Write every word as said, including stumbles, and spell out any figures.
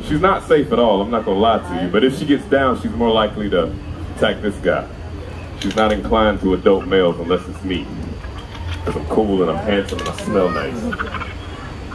She's not safe at all, I'm not gonna lie to you, but if she gets down, she's more likely to attack this guy. She's not inclined to adult males unless it's me. Because I'm cool and I'm handsome and I smell nice.